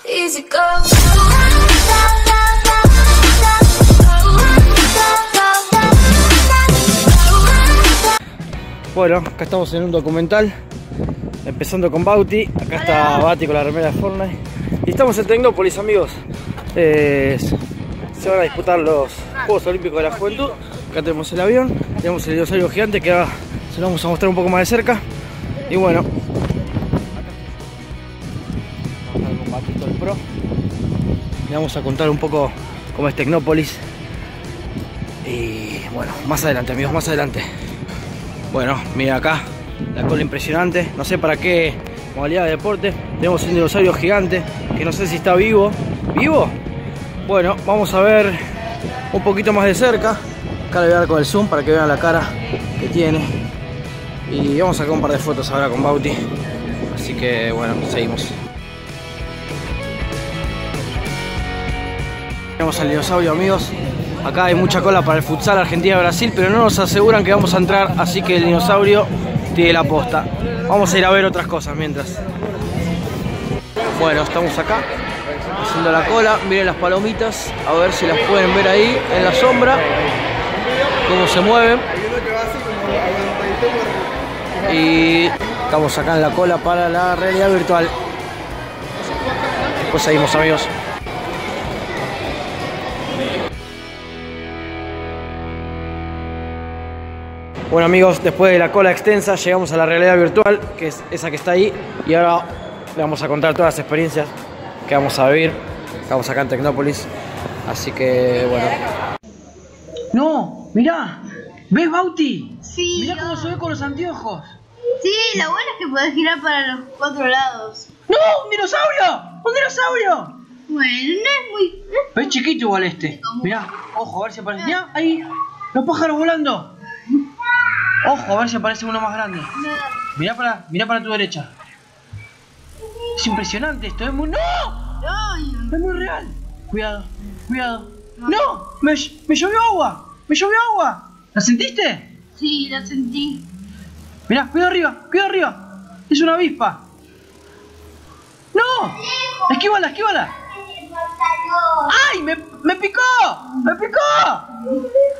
Easy go. Bueno, acá estamos en un documental, empezando con Bauti. Acá está Bati con la remera de Fortnite. Y estamos en Tecnópolis, amigos. Se van a disputar los Juegos Olímpicos de la Juventud. Acá tenemos el avión, tenemos el dinosaurio gigante que ahora se lo vamos a mostrar un poco más de cerca. Y bueno, vamos a con Batito el Pro. Le vamos a contar un poco cómo es Tecnópolis. Y bueno, más adelante, amigos, más adelante. Bueno, mira acá, la cola impresionante. No sé para qué modalidad de deporte. Tenemos un dinosaurio gigante que no sé si está vivo. ¿Vivo? Bueno, vamos a ver un poquito más de cerca. Acá le voy a dar con el zoom para que vean la cara que tiene. Y vamos a sacar un par de fotos ahora con Bauti. Así que bueno, seguimos. Tenemos al dinosaurio, amigos. Acá hay mucha cola para el futsal Argentina-Brasil, pero no nos aseguran que vamos a entrar, así que el dinosaurio tiene la posta. Vamos a ir a ver otras cosas mientras. Bueno, estamos acá haciendo la cola. Miren las palomitas, a ver si las pueden ver ahí en la sombra, cómo se mueven. Y estamos acá en la cola para la realidad virtual. Pues seguimos, amigos. Bueno, amigos, después de la cola extensa llegamos a la realidad virtual, que es esa que está ahí, y ahora le vamos a contar todas las experiencias que vamos a vivir. Estamos acá en Tecnópolis, así que bueno. No, mirá, ¿ves, Bauti? Sí. Mirá cómo se ve con los anteojos. Sí, lo bueno es que puedes girar para los 4 lados. ¡No! ¡Un dinosaurio! ¡Un dinosaurio! Bueno, no es muy... Es chiquito igual este. Mirá, ojo, a ver si aparece. Mirá, ahí, los pájaros volando. Ojo, a ver si aparece uno más grande. Mirá para tu derecha. Es impresionante esto, es muy... ¡No! Ay. Es muy real. Cuidado, cuidado. ¡No! Me llovió agua. Me llovió agua. ¿La sentiste? Sí, la sentí. Mirá, cuidado arriba, cuidado arriba. Es una avispa. ¡No! Esquívala, esquívala. ¡Ay! ¡Me picó! ¡Me picó!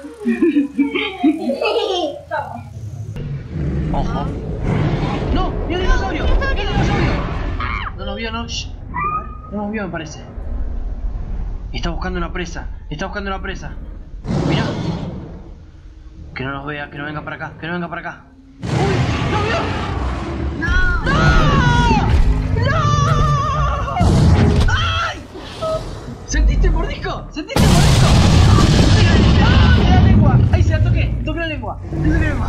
Ojo. ¡No! ¡Mira el dinosaurio! ¡Mira el dinosaurio! No nos vio, no. Shh. No nos vio, me parece. Está buscando una presa. Está buscando una presa. Mira. Que no nos vea, que no venga para acá, que no venga para acá. ¡Uy! ¡No vio! No. ¡No! ¡No! ¡Ay! ¿Sentiste el mordisco? ¿Sentiste el mordisco? ¡Ah! ¡Mira la lengua! ¡Ahí se la toqué! ¡Toqué la lengua! ¡Toqué la lengua!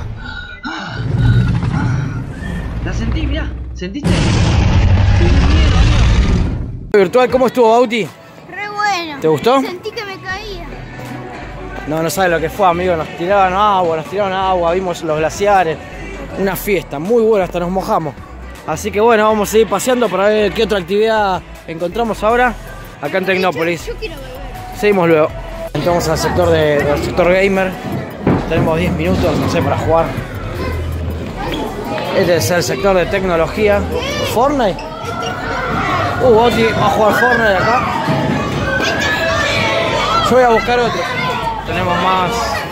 La sentí, mirá. ¿Sentiste? Virtual, ¿cómo estuvo, Bauti? Re bueno. ¿Te gustó? Sentí que me caía. No sabes lo que fue, amigo. Nos tiraron agua, vimos los glaciares. Una fiesta muy buena, hasta nos mojamos. Así que bueno, vamos a ir paseando para ver qué otra actividad encontramos ahora acá en Tecnópolis. Yo quiero beber. Seguimos luego. Entramos al sector del sector gamer. Tenemos 10 minutos, no sé, para jugar. Este es el sector de tecnología. ¿Fortnite? Bauti va a jugar Fortnite acá. Yo voy a buscar otro. Tenemos más.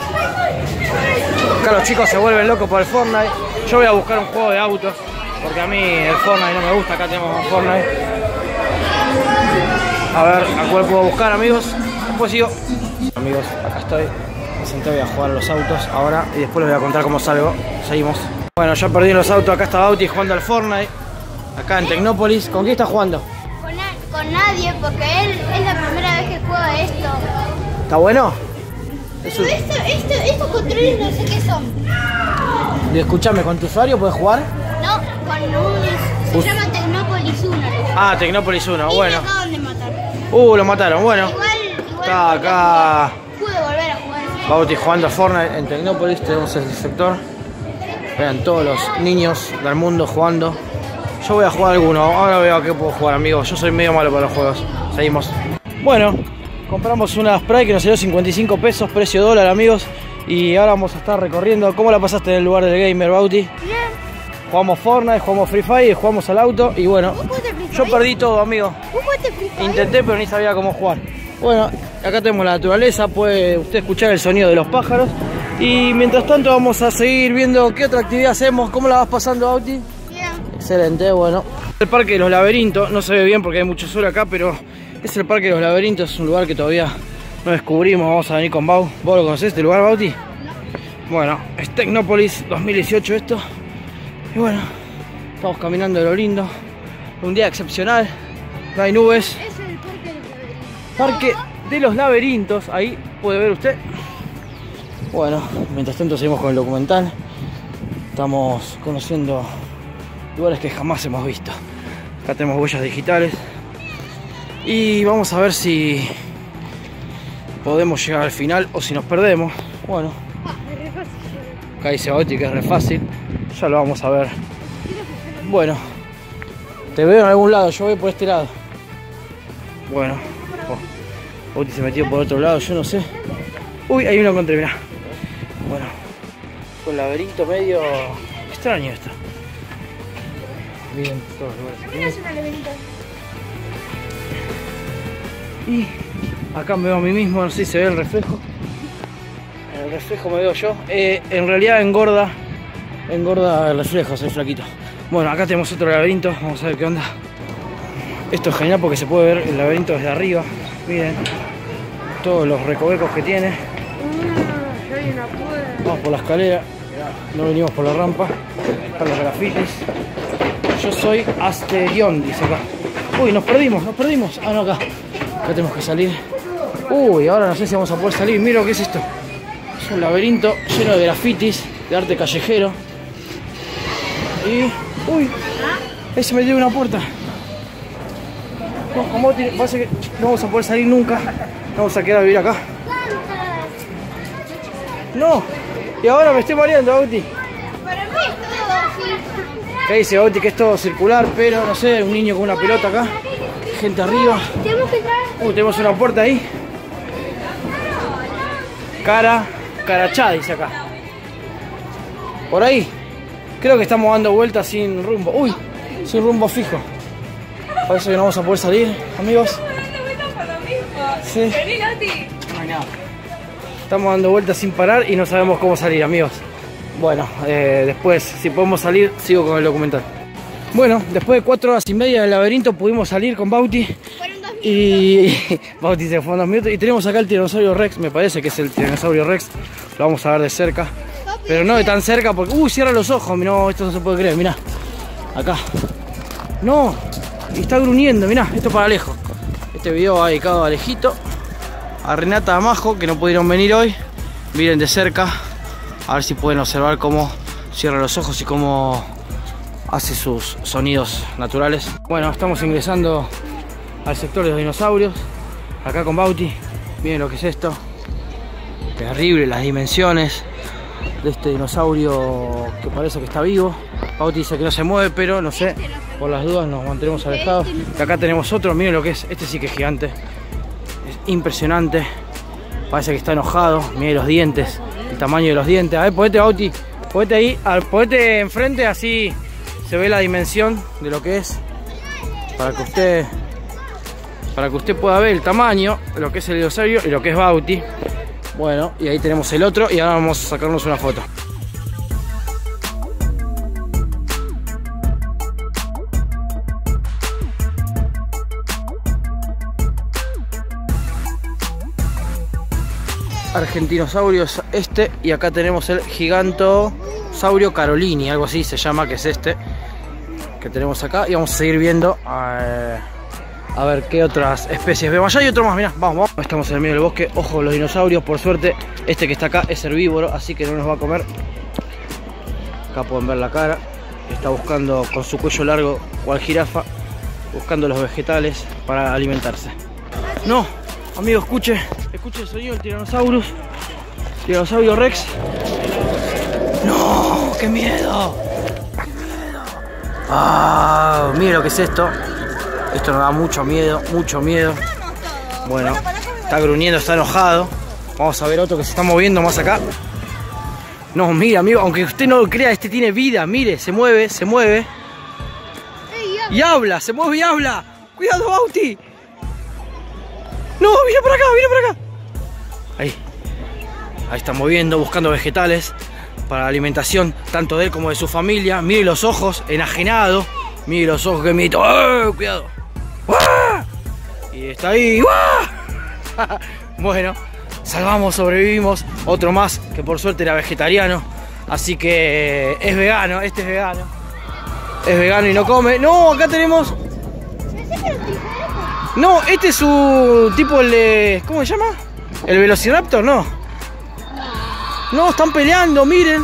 Acá los chicos se vuelven locos por el Fortnite. Yo voy a buscar un juego de autos, porque a mí el Fortnite no me gusta. Acá tenemos un Fortnite. A ver a cuál puedo buscar, amigos. Después sigo. Amigos, acá estoy. Me senté, voy a jugar a los autos ahora y después les voy a contar cómo salgo. Seguimos. Bueno, ya perdí los autos. Acá está Bauti jugando al Fortnite. Acá en Tecnópolis. ¿Con quién está jugando? Con nadie, porque él es la primera vez que juega esto. ¿Está bueno? Estos controles no sé qué son. Y escúchame, ¿con tu usuario puedes jugar? No, con un... Se llama Tecnópolis 1. Ah, Tecnópolis 1, Y bueno. me acaban de matar. Lo mataron, bueno. Igual Está acá pude volver a jugar. Bauti jugando a Fortnite en Tecnópolis. Tenemos el sector. Vean todos los niños del mundo jugando. Yo voy a jugar alguno. Ahora veo a qué puedo jugar, amigos. Yo soy medio malo para los juegos. Seguimos. Bueno, compramos una Sprite que nos salió 55 pesos, precio dólar, amigos. Y ahora vamos a estar recorriendo. ¿Cómo la pasaste en el lugar del gamer, Bauti? Bien. Jugamos Fortnite, jugamos Free Fire, jugamos al auto y bueno. ¿Vos jugaste al Free Yo perdí todo, amigo. Intenté, pero ni sabía cómo jugar. Bueno, acá tenemos la naturaleza, puede usted escuchar el sonido de los pájaros. Y mientras tanto vamos a seguir viendo qué otra actividad hacemos. ¿Cómo la vas pasando, Bauti? Bien. Excelente, bueno. El Parque de los Laberintos, no se ve bien porque hay mucho sol acá, pero es el Parque de los Laberintos, es un lugar que todavía no descubrimos. Vamos a venir con Bau. ¿Vos lo conocés este lugar, Bauti? No. Bueno, es Tecnópolis 2018 esto. Y bueno, estamos caminando de lo lindo. Un día excepcional, no hay nubes. Es el Parque de los Laberintos. Parque de los Laberintos, ahí puede ver usted. Bueno, mientras tanto seguimos con el documental. Estamos conociendo lugares que jamás hemos visto. Acá tenemos huellas digitales. Y vamos a ver si podemos llegar al final o si nos perdemos. Bueno, acá dice Bauti que es re fácil. Ya lo vamos a ver. Bueno, te veo en algún lado, yo voy por este lado. Bueno, Bauti se metió por otro lado, yo no sé. Uy, ahí uno encontré, mirá. Bueno, un laberinto medio extraño esto. Miren todos los lugares. Es un laberinto. Y acá me veo a mí mismo, no sé si se ve el reflejo. En el reflejo me veo yo. En realidad engorda el reflejo, soy flaquito. Bueno, acá tenemos otro laberinto, vamos a ver qué onda. Esto es genial porque se puede ver el laberinto desde arriba. Miren todos los recovecos que tiene. Vamos por la escalera, no venimos por la rampa. Están los grafitis. Yo soy Asterión, dice acá. Uy, nos perdimos. Ah, no, acá tenemos que salir. Uy, ahora no sé si vamos a poder salir. Mira lo que es esto. Es un laberinto lleno de grafitis, de arte callejero. Y... uy, ahí se metió una puerta. No, como parece que no vamos a poder salir nunca. Vamos a quedar a vivir acá. No, y ahora me estoy mareando, Bauti. Para mí es todo así. Acá dice Bauti que es todo circular, pero no sé, un niño con una pelota acá. Gente arriba. Tenemos que entrar. Tenemos una puerta ahí. Carachá dice acá. Por ahí. Creo que estamos dando vueltas sin rumbo. Uy, sin rumbo fijo. Parece que no vamos a poder salir, amigos. Sí. No hay nada. Estamos dando vueltas sin parar y no sabemos cómo salir, amigos. Bueno, después, si podemos salir, sigo con el documental. Bueno, después de 4 horas y media del laberinto pudimos salir con Bauti. Fueron 2 minutos. Y Bauti se fue en 2 minutos. Y tenemos acá el tiranosaurio Rex, me parece que es el tiranosaurio Rex. Lo vamos a ver de cerca. Pero no de tan cerca porque... cierra los ojos. No, esto no se puede creer, mirá. Acá. No, y está gruñendo, mirá, esto para Alejo. Este video va dedicado a Alejito, a Renata, a Majo, que no pudieron venir hoy. Miren de cerca, a ver si pueden observar cómo cierra los ojos y cómo hace sus sonidos naturales. Bueno, estamos ingresando al sector de los dinosaurios. Acá con Bauti, miren lo que es esto. Terrible las dimensiones de este dinosaurio que parece que está vivo. Bauti dice que no se mueve, pero no sé, por las dudas nos mantenemos alejados. Y acá tenemos otro, miren lo que es, este sí que es gigante. Es impresionante. Parece que está enojado, miren los dientes, el tamaño de los dientes. A ver, ponete, Bauti, ponete ahí, ponete enfrente, así se ve la dimensión de lo que es. Para que usted pueda ver el tamaño de lo que es el dinosaurio y lo que es Bauti. Bueno, y ahí tenemos el otro y ahora vamos a sacarnos una foto. Argentinosaurios este, y acá tenemos el Gigantosaurio Carolini, algo así se llama, que es este que tenemos acá, y vamos a seguir viendo a ver qué otras especies vemos. Allá hay otro más, mirá, vamos. Estamos en el medio del bosque, ojo los dinosaurios, por suerte este que está acá es herbívoro, así que no nos va a comer. Acá pueden ver la cara, está buscando con su cuello largo, cual jirafa, buscando los vegetales para alimentarse. No, amigo, escuche el sonido del Tiranosaurio Rex. No, qué miedo. Ah, mire lo que es esto. Esto nos da mucho miedo, Bueno, está gruñendo, está enojado. Vamos a ver otro que se está moviendo más acá. No, mira, amigo, aunque usted no lo crea, este tiene vida, mire, se mueve. Y habla, se mueve y habla. Cuidado, Bauti. No, viene por acá, viene por acá. Ahí está moviendo, buscando vegetales para la alimentación tanto de él como de su familia. Mire los ojos, enajenado. Mire los ojos que mito. Cuidado. Y está ahí. Bueno, salvamos, sobrevivimos. Otro más que por suerte era vegetariano. Así que es vegano, este es vegano. Es vegano y no come. No, acá tenemos... No, este es su tipo el de... ¿Cómo se llama? ¿El Velociraptor? No. No, están peleando, miren.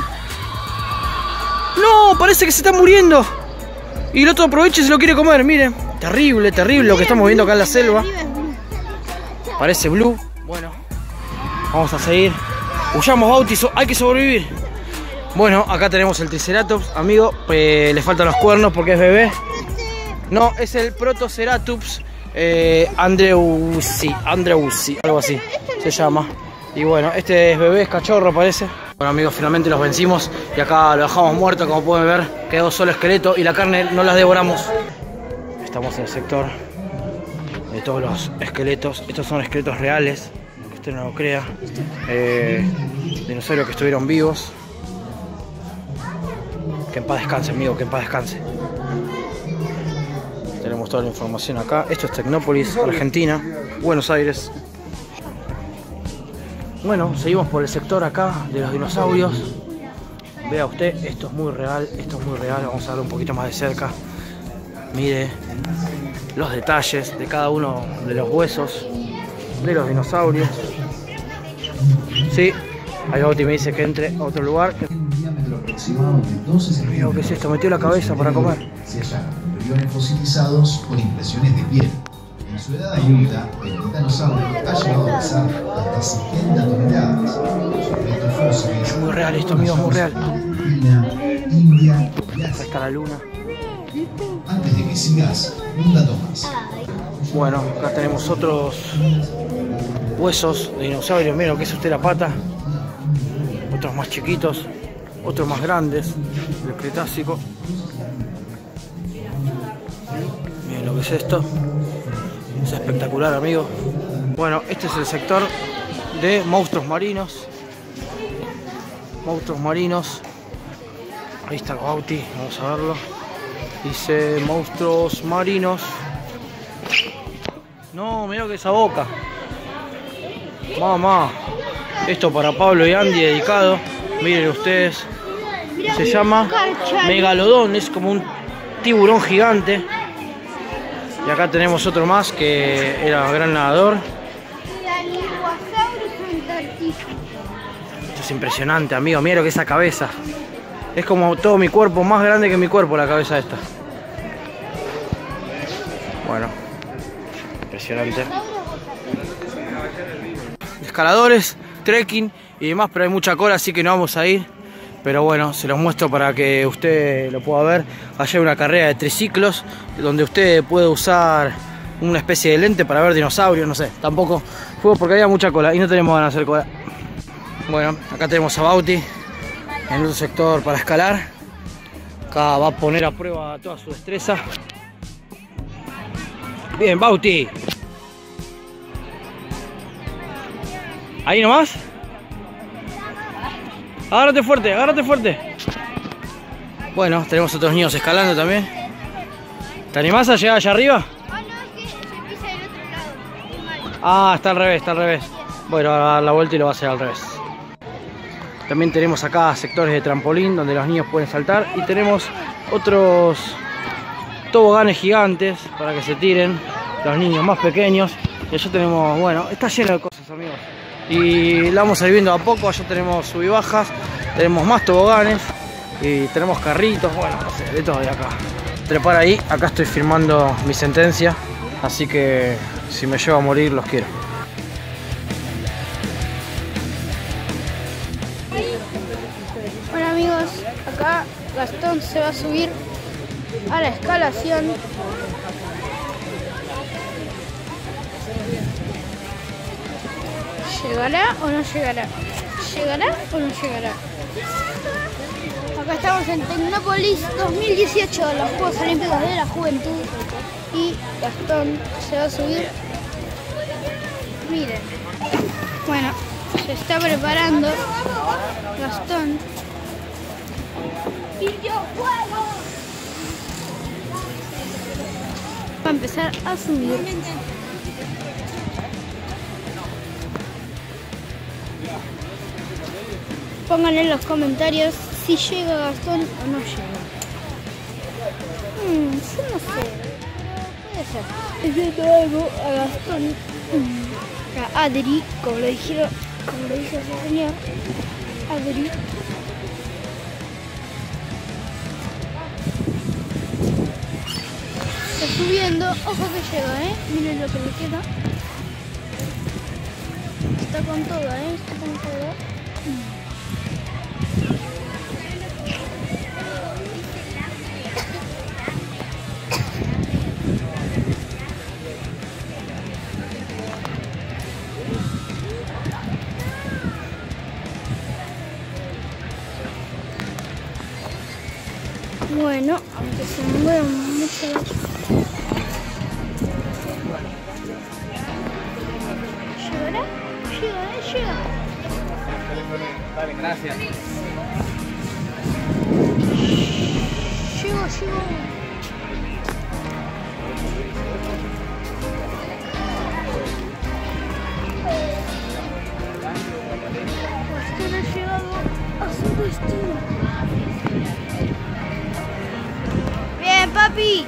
No, parece que se está muriendo. Y el otro aprovecha y se lo quiere comer, miren. Terrible, terrible lo que estamos viendo acá en la selva. Parece Blue. Bueno, vamos a seguir. Huyamos, Bauti, hay que sobrevivir. Bueno, acá tenemos el Triceratops, amigo. Le faltan los cuernos porque es bebé. No, es el Protoceratops Andrewsi, algo así se llama. Y bueno, este es bebé, es cachorro parece. Bueno amigos, finalmente los vencimos y acá lo dejamos muerto, como pueden ver. Quedó solo esqueleto y la carne no las devoramos. Estamos en el sector de todos los esqueletos. Estos son esqueletos reales, que usted no lo crea. Dinosaurios que estuvieron vivos. Que en paz descanse, amigo, que en paz descanse. Tenemos toda la información acá. Esto es Tecnópolis, Argentina, Buenos Aires. Bueno, seguimos por el sector acá de los dinosaurios. Vea usted, esto es muy real, Vamos a ver un poquito más de cerca. Mire los detalles de cada uno de los huesos de los dinosaurios. Sí, ahí Bauti me dice que entre a otro lugar. Mira, ¿qué es esto? Metió la cabeza para comer. Se hallaron embriones fosilizados con impresiones de piel. En su edad adulta, el titanosaurio ha llegado a pesar hasta 70 toneladas. Sus restos fósiles... Es muy real esto, amigo, es muy real. Argentina, India y Asia. Ahí está la luna. Antes de que sigas, un dato más. Bueno, acá tenemos otros huesos de dinosaurios. Miren lo que es usted la pata. Otros más chiquitos, otros más grandes, del Cretácico. Miren lo que es esto. Es espectacular, amigo. Bueno, este es el sector de monstruos marinos. Monstruos marinos. Ahí está el Bauti, vamos a verlo. Dice monstruos marinos. No, mira que esa boca. Mamá. Esto para Pablo y Andy dedicado. Miren ustedes. Se llama Megalodón. Es como un tiburón gigante. Y acá tenemos otro más que era gran nadador. Esto es impresionante, amigo. Mira lo que es esa cabeza. Es como todo mi cuerpo, más grande que mi cuerpo la cabeza esta. Bueno, impresionante. Escaladores, trekking y demás, pero hay mucha cola, así que no vamos a ir. Pero bueno, se los muestro para que usted lo pueda ver. Allá hay una carrera de triciclos donde usted puede usar una especie de lente para ver dinosaurios, no sé. Tampoco fue porque había mucha cola y no tenemos ganas de hacer cola. Bueno, acá tenemos a Bauti en otro sector para escalar. Acá va a poner a prueba toda su destreza. Bien, Bauti. Ahí nomás. Agárrate fuerte, agárrate fuerte. Bueno, tenemos otros niños escalando también. ¿Te animás a llegar allá arriba? Ah, no, es que se pisa del otro lado. Ah, está al revés, está al revés. Bueno, a dar la vuelta y lo va a hacer al revés. También tenemos acá sectores de trampolín donde los niños pueden saltar. Y tenemos otros toboganes gigantes para que se tiren los niños más pequeños. Y allá tenemos, bueno, está lleno de cosas, amigos. Y la vamos a ir viendo a poco. Allá tenemos sub y bajas, tenemos más toboganes y tenemos carritos, bueno, no sé, de todo de acá. Trepar ahí, acá estoy firmando mi sentencia, así que si me llevo a morir los quiero. Bueno amigos, acá Gastón se va a subir a la escalación. ¿Llegará o no llegará? ¿Llegará o no llegará? Acá estamos en Tecnópolis 2018, los Juegos Olímpicos de la Juventud. Y Gastón se va a subir. Miren. Bueno, se está preparando Gastón. Va a empezar a subir. Pongan en los comentarios si llega Gastón o no llega. Yo no sé. Puede ser. Es viendo algo a Gastón. A Adri, como lo dijo ese señor. Adri. Está subiendo. Ojo que llega, miren lo que le queda. Está con todo, está con todo. Bueno, aunque se me mueva mucho la chica. ¿Llegará? Llega. Dale, gracias. Llego. Gastón ha llegado a su destino. ¡Bien, papi!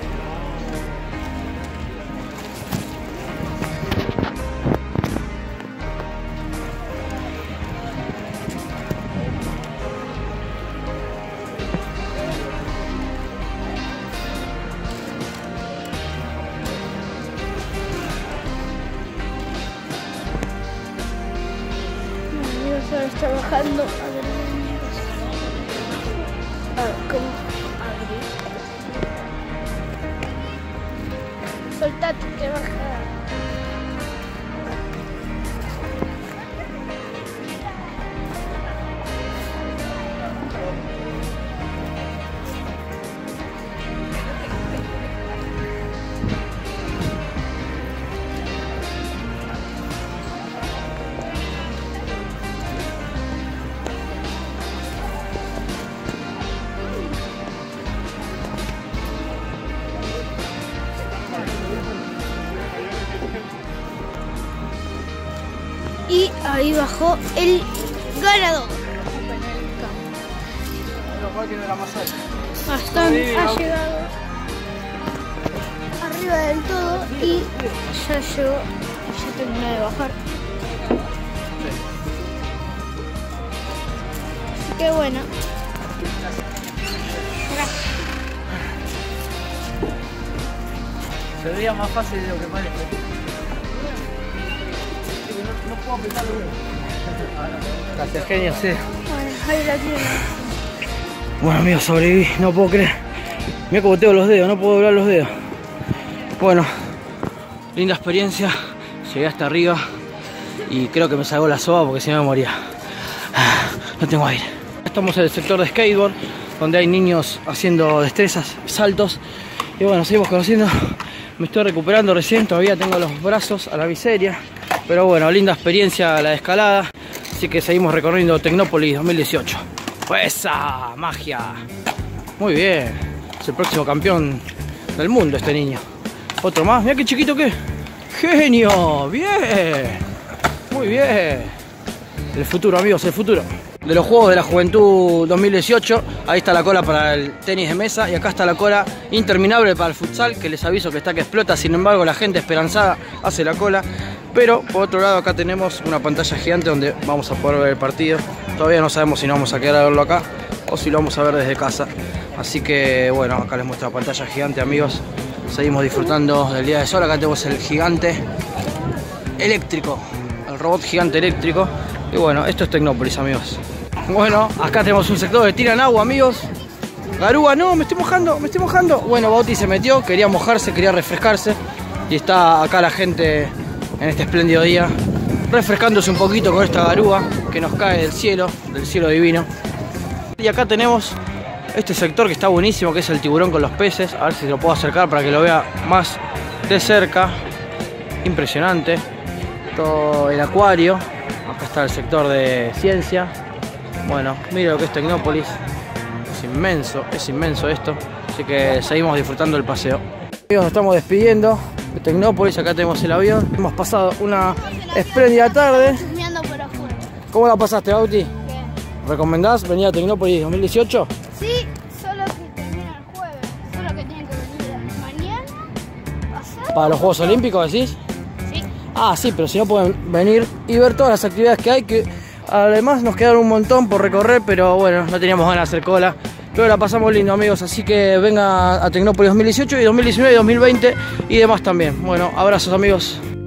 Ahora está bajando. A ver cómo abrir. Soltate que baja. Y ahí bajó el ganador. Gastón ha llegado arriba del todo y ya llegó, ya terminó de bajar. Así que bueno. Se veía más fácil de lo que parece. No puedo apretarlo. Gracias, genio, sí. Bueno, ahí la tiene. Bueno, amigos, sobreviví, no puedo creer. Mira cómo tengo los dedos, no puedo doblar los dedos. Bueno, linda experiencia. Llegué hasta arriba y creo que me salvó la soga porque si no me moría. No tengo aire. Estamos en el sector de skateboard, donde hay niños haciendo destrezas, saltos. Y bueno, seguimos conociendo. Me estoy recuperando recién, todavía tengo los brazos a la miseria. Pero bueno, linda experiencia la de escalada. Así que seguimos recorriendo Tecnópolis 2018. ¡Esa magia! Muy bien. Es el próximo campeón del mundo este niño. Otro más. Mira qué chiquito que es. ¡Genio! ¡Bien! Muy bien. El futuro, amigos, el futuro. De los Juegos de la Juventud 2018, ahí está la cola para el tenis de mesa y acá está la cola interminable para el futsal, que les aviso que está que explota. Sin embargo, la gente esperanzada hace la cola. Pero por otro lado acá tenemos una pantalla gigante donde vamos a poder ver el partido. Todavía no sabemos si nos vamos a quedar a verlo acá o si lo vamos a ver desde casa. Así que bueno, acá les muestro la pantalla gigante, amigos. Seguimos disfrutando del día de sol. Acá tenemos el gigante eléctrico, el robot gigante eléctrico. Y bueno, esto es Tecnópolis, amigos. Bueno, acá tenemos un sector de tiran agua, amigos. Garúa, no, me estoy mojando. Bueno, Bauti se metió, quería mojarse, quería refrescarse. Y está acá la gente en este espléndido día, refrescándose un poquito con esta garúa que nos cae del cielo divino. Y acá tenemos este sector que está buenísimo, que es el tiburón con los peces. A ver si lo puedo acercar para que lo vea más de cerca. Impresionante. Todo el acuario. Acá está el sector de ciencia. Bueno, mira lo que es Tecnópolis. Es inmenso esto. Así que seguimos disfrutando del paseo. Nos estamos despidiendo de Tecnópolis. Acá tenemos el avión. Hemos pasado una espléndida tarde. ¿Cómo la pasaste, Bauti? Bien. ¿Recomendás venir a Tecnópolis 2018? Sí, solo que termina el jueves. Solo que tienen que venir mañana, pasado. ¿Para los Juegos Olímpicos decís? Sí. Ah, sí, pero si no pueden venir y ver todas las actividades que hay, que además nos quedaron un montón por recorrer, pero bueno, no teníamos ganas de hacer cola. Pero la pasamos lindo, amigos, así que venga a Tecnópolis 2018 y 2019 y 2020 y demás también. Bueno, abrazos, amigos.